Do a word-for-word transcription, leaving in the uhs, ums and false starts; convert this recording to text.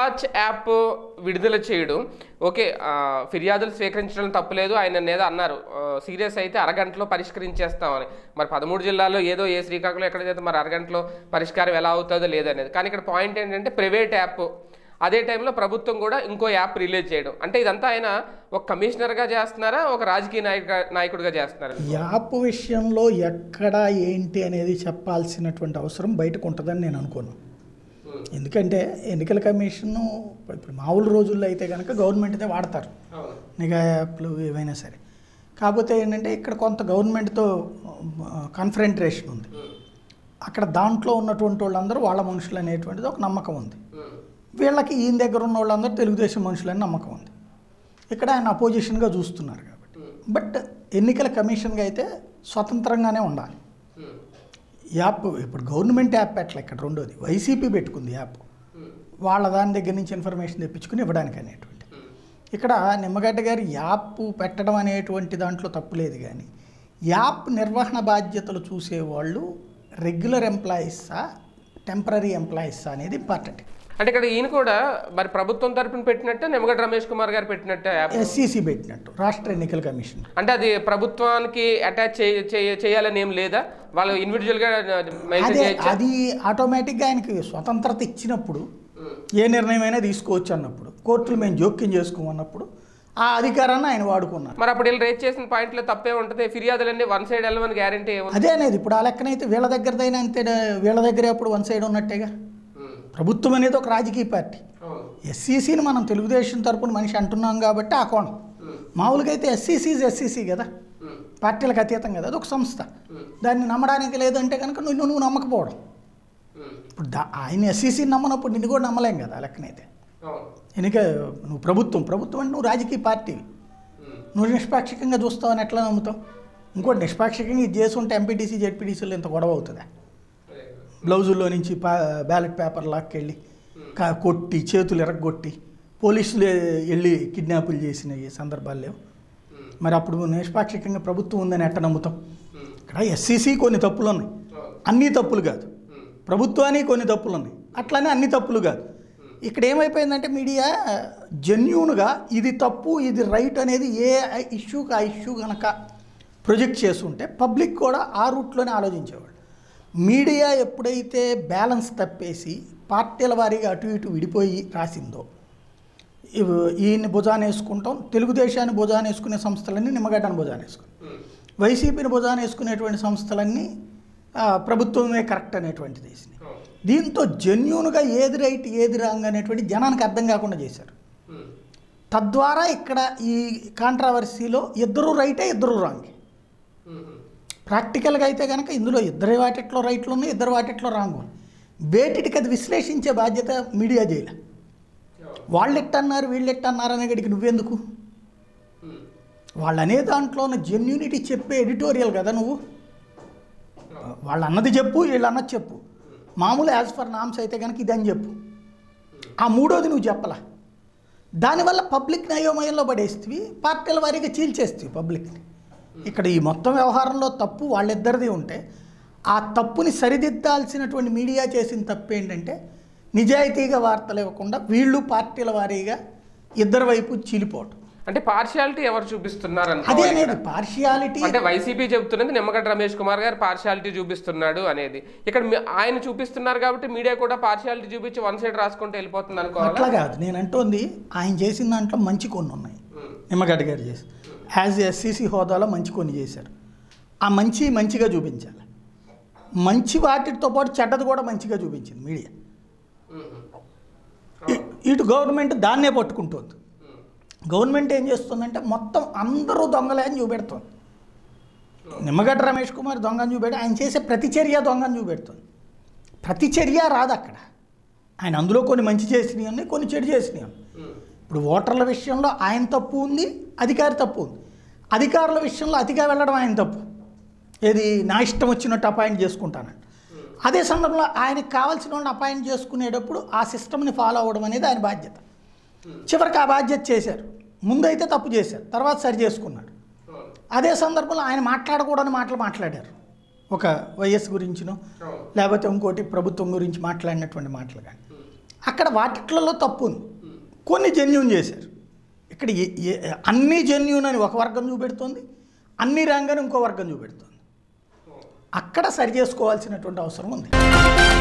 Watch app విడుదల చేయడం okay, ఫిర్యాదులు స్వీకరించడం తప్పులేదు, ఆయన ఏదో అన్నారు సీరియస్ అయితే అరగంటలో పరిష్కరించేస్తామని. మరి పదమూడు జిల్లాల్లో ఏదో ఏ శ్రీకాకుళం ఎక్కడైతే మరి అరగంటలో పరిష్కారం ఎలా అవుతుందో లేదనేది. కానీ ఇక్కడ పాయింట్ ఏంటంటే ప్రైవేట్ యాప్, అదే టైంలో ప్రభుత్వం కూడా ఇంకో యాప్ రిలీజ్ చేయడం. అంటే ఇదంతా ఆయన ఒక కమిషనర్గా చేస్తున్నారా, ఒక రాజకీయ నాయక నాయకుడిగా చేస్తున్నారా? యాప్ విషయంలో ఎక్కడ ఏంటి అనేది చెప్పాల్సినటువంటి అవసరం బయటకు ఉంటుందని నేను అనుకోను. ఎందుకంటే ఎన్నికల కమిషను ఇప్పుడు మామూలు రోజుల్లో అయితే కనుక గవర్నమెంట్దే వాడతారు నిఘా యాప్లు ఏవైనా సరే. కాకపోతే ఏంటంటే ఇక్కడ కొంత గవర్నమెంట్తో కన్ఫరెంట్రేషన్ ఉంది. అక్కడ దాంట్లో ఉన్నటువంటి వాళ్ళందరూ వాళ్ళ మనుషులు అనేటువంటిది ఒక నమ్మకం ఉంది. వీళ్ళకి ఈయన దగ్గర ఉన్న వాళ్ళందరూ తెలుగుదేశం మనుషులని నమ్మకం ఉంది. ఇక్కడ ఆయన అపోజిషన్గా చూస్తున్నారు కాబట్టి. బట్ ఎన్నికల కమిషన్గా అయితే స్వతంత్రంగానే ఉండాలి. యాప్ ఇప్పుడు గవర్నమెంట్ యాప్ పెట్టలే, ఇక్కడ రెండోది వైసీపీ పెట్టుకుంది యాప్, వాళ్ళ దాని దగ్గర నుంచి ఇన్ఫర్మేషన్ తెప్పించుకుని ఇవ్వడానికి అనేటువంటి. ఇక్కడ నిమ్మగడ్డ గారి యాప్ పెట్టడం అనేటువంటి దాంట్లో తప్పులేదు, కానీ యాప్ నిర్వహణ బాధ్యతలు చూసేవాళ్ళు రెగ్యులర్ ఎంప్లాయీసా టెంపరీ ఎంప్లాయీసా అనేది ఇంపార్టెంట్. అంటే ఇక్కడ ఈయన కూడా మరి ప్రభుత్వం తరపున పెట్టినట్టే నిమ్మగడ్డ రమేష్ కుమార్ గారు పెట్టినట్టే ఎస్సీసీ పెట్టినట్టు రాష్ట్ర ఎన్నికల కమిషన్. అంటే అది ప్రభుత్వానికి అటాచ్ చేయాలని ఏం లేదా, వాళ్ళు ఇండివిజువల్గా అది ఆటోమేటిక్గా ఆయనకి స్వతంత్రత ఇచ్చినప్పుడు ఏ నిర్ణయం అయినా తీసుకోవచ్చు అన్నప్పుడు, కోర్టులు మేము జోక్యం చేసుకోమన్నప్పుడు ఆ అధికారాన్ని ఆయన వాడుకున్నారు. మరి అప్పుడు వీళ్ళు రేట్ చేసిన పాయింట్లో తప్పే ఉంటుంది, ఫిర్యాదులన్నీ వన్ సైడ్ వెళ్ళమని గ్యారంటీ ఏమో అదే అనేది. ఇప్పుడు ఆ లెక్కనైతే వీళ్ళ దగ్గరదైనా అంతే, వీళ్ళ దగ్గరే అప్పుడు వన్ సైడ్ ఉన్నట్టేగా. ప్రభుత్వం అనేది ఒక రాజకీయ పార్టీ. ఎస్సీసీని మనం తెలుగుదేశం తరపున మనిషి అంటున్నాం కాబట్టి ఆ కోణం. మామూలుగా అయితే ఎస్సీసీ ఎస్సీసీ కదా, పార్టీలకు అతీతం కదా, అది ఒక సంస్థ. దాన్ని నమ్మడానికి లేదంటే కనుక నువ్వు నువ్వు నమ్మకపోవడం. ఇప్పుడు దా ఆయన ఎస్సీసీని నమ్మనప్పుడు నిన్ను కూడా నమ్మలేం కదా ఆ లెక్కనైతే. ఎన్నిక నువ్వు ప్రభుత్వం ప్రభుత్వం అంటే నువ్వు రాజకీయ పార్టీ, నువ్వు నిష్పాక్షికంగా చూస్తావని ఎట్లా నమ్ముతావు? ఇంకోటి నిష్పాక్షికంగా ఇది చేసి ఉంటే ఎంపీటీసీ జెడ్పీటీసీలు ఇంత గొడవ అవుతుందా? బ్లౌజుల్లో నుంచి పా బ్యాలెట్ పేపర్ లాక్కెళ్ళి కా కొట్టి చేతులు ఎరగొట్టి పోలీసులు వెళ్ళి కిడ్నాపులు చేసిన ఈ సందర్భాలు లేవు. మరి అప్పుడు నిష్పాక్షికంగా ప్రభుత్వం ఉందని ఎట్ట నమ్ముతాం? ఇక్కడ ఎస్సీసీ కొన్ని తప్పులు ఉన్నాయి, అన్ని తప్పులు కాదు. ప్రభుత్వానికి కొన్ని తప్పులు ఉన్నాయి, అట్లానే అన్ని తప్పులు కాదు. ఇక్కడ ఏమైపోయిందంటే మీడియా జెన్యూన్గా ఇది తప్పు ఇది రైట్ అనేది ఏ ఇష్యూకి ఆ ఇష్యూ కనుక ప్రొజెక్ట్ చేస్తుంటే పబ్లిక్ కూడా ఆ రూట్లోనే ఆలోచించేవాళ్ళు. మీడియా ఎప్పుడైతే బ్యాలెన్స్ తప్పేసి పార్టీల వారీగా అటు ఇటు విడిపోయి రాసిందో, ఈయన్ని భుజాన వేసుకుంటాం, తెలుగుదేశాన్ని భుజాన వేసుకునే సంస్థలన్నీ నిమ్మగడ్డను భుజాన వేసుకుని, వైసీపీని భుజాన వేసుకునేటువంటి సంస్థలన్నీ ప్రభుత్వమే కరెక్ట్ అనేటువంటిది వేసినాయి. దీంతో జెన్యూన్గా ఏది రైట్ ఏది రాంగ్ అనేటువంటి జనానికి అర్థం కాకుండా చేశారు. తద్వారా ఇక్కడ ఈ కాంట్రవర్సీలో ఇద్దరు రైటే ఇద్దరు రాంగే. ప్రాక్టికల్గా అయితే కనుక ఇందులో ఇద్దరు వాటిట్లో రైట్లు ఉన్నాయి, ఇద్దరు వాటిట్లో రాంగ్ ఉన్నాయి. వేటికి అది విశ్లేషించే బాధ్యత మీడియా చేయలే. వాళ్ళు ఎట్టన్నారు వీళ్ళు ఎట్టన్నారు అనే గడికి నువ్వెందుకు? వాళ్ళు అనే దాంట్లో ఉన్న జెన్యూనిటీ చెప్పే ఎడిటోరియల్ కదా నువ్వు. వాళ్ళు అన్నది చెప్పు, వీళ్ళు అన్నది చెప్పు. మామూలు యాజ్ ఫర్ నామ్స్ అయితే కనుక ఇదని చెప్పు. ఆ మూడోది నువ్వు చెప్పలా. దానివల్ల పబ్లిక్ని అయోమయంలో పడేస్తేవి, పార్టీల వారీగా చీల్చేస్తేవి పబ్లిక్ని. ఇక్కడ ఈ మొత్తం వ్యవహారంలో తప్పు వాళ్ళిద్దరిది ఉంటే ఆ తప్పుని సరిదిద్దాల్సినటువంటి మీడియా చేసిన తప్పు ఏంటంటే నిజాయితీగా వార్తలు ఇవ్వకుండా వీళ్ళు పార్టీల వారీగా ఇద్దరు వైపు చీలిపోవటం. అంటే పార్షియాలిటీ ఎవరు చూపిస్తున్నారు? అదే అనేది పార్షియాలిటీ. అంటే వైసీపీ చెబుతున్నది నిమ్మగడ్డ రమేష్ కుమార్ గారు పార్షియాలిటీ చూపిస్తున్నాడు అనేది. ఇక్కడ ఆయన చూపిస్తున్నారు కాబట్టి మీడియా కూడా పార్షియాలిటీ చూపించి వన్ సైడ్ రాసుకుంటూ వెళ్ళిపోతుంది అనుకోవాలి. అట్లా కాదు, నేను అంటోంది ఆయన చేసిన దాంట్లో మంచి కొన్ని ఉన్నాయి. నిమ్మగడ్డ గారు చేసి యాజ్ ఎస్సీసీ హోదాలో మంచి కొన్ని చేశారు. ఆ మంచి మంచిగా చూపించాలి. మంచి వాటితో పాటు చెడ్డది కూడా మంచిగా చూపించింది మీడియా. ఇటు గవర్నమెంట్ దాన్నే పట్టుకుంటుంది. గవర్నమెంట్ ఏం చేస్తుందంటే మొత్తం అందరూ దొంగలే అని చూపెడుతుంది. నిమ్మగడ్డ రమేష్ కుమార్ దొంగని చూపెట్టి ఆయన చేసే ప్రతిచర్య దొంగని చూపెడుతుంది. ప్రతిచర్య రాదు అక్కడ. ఆయన అందులో కొన్ని మంచి చేసినవి ఉన్నాయి, కొన్ని చెడు చేసినవి ఉన్నాయి. ఇప్పుడు ఓటర్ల విషయంలో ఆయన తప్పు ఉంది, అధికారి తప్పు ఉంది. అధికారుల విషయంలో అతిగా వెళ్ళడం ఆయన తప్పు. ఏది నా ఇష్టం వచ్చినట్టు అపాయింట్ చేసుకుంటానంట. అదే సందర్భంలో ఆయనకు కావాల్సిన వాళ్ళని అపాయింట్ చేసుకునేటప్పుడు ఆ సిస్టమ్ని ఫాలో అవ్వడం అనేది ఆయన బాధ్యత. చివరికి ఆ బాధ్యత చేశారు. ముందైతే తప్పు చేశారు, తర్వాత సరి చేసుకున్నాడు. అదే సందర్భంలో ఆయన మాట్లాడకూడని మాటలు మాట్లాడారు. ఒక వైఎస్ గురించినో లేకపోతే ఇంకోటి ప్రభుత్వం గురించి మాట్లాడినటువంటి మాటలు కానీ అక్కడ వాటిట్లలో తప్పు ఉంది, కొన్ని జెన్యూన్ చేశారు. ఇక్కడ ఏ- ఏ- అన్నీ జెన్యూన్ అని ఒక వర్గం చూపెడుతుంది, అన్ని రాంగ్ అని ఇంకో వర్గం చూపెడుతుంది. అక్కడ సరి చేసుకోవాల్సినటువంటి అవసరం ఉంది.